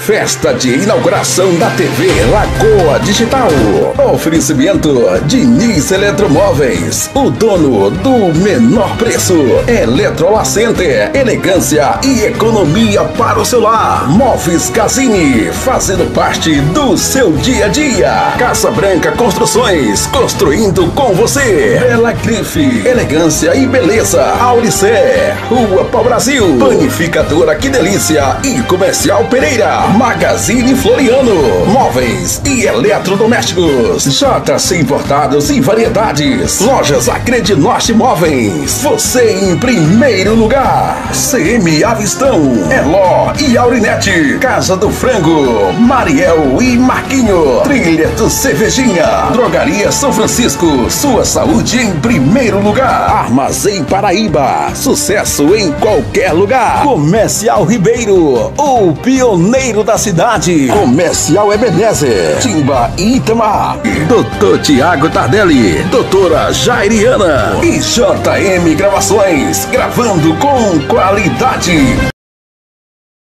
Festa de inauguração da TV Lagoa Digital. Oferecimento Diniz Eletromóveis, o dono do menor preço. Eletrola Center, elegância e economia para o seu lar. Móveis Casini, fazendo parte do seu dia a dia. Casa Branca Construções, construindo com você. Bela Grife, elegância e beleza. Auricé, Rua Pau Brasil. Panificadora Que Delícia e Comercial Pereira. Magazine Floriano, móveis e eletrodomésticos. JC Importados e Variedades. Lojas Acredinorte Móveis. Você em primeiro lugar. CM Avistão, Eló e Aurinete. Casa do Frango, Mariel e Marquinho. Trilha do Cervejinha. Drogaria São Francisco, sua saúde em primeiro lugar. Armazém Paraíba, sucesso em qualquer lugar. Comercial Ribeiro, o pioneiro da cidade. Comercial Ebenezer, Timba e Itamar. Doutor Tiago Tardelli, doutora Jairiana e JM Gravações, gravando com qualidade.